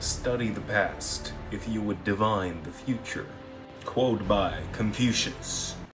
Study the past if you would divine the future. Quote by Confucius.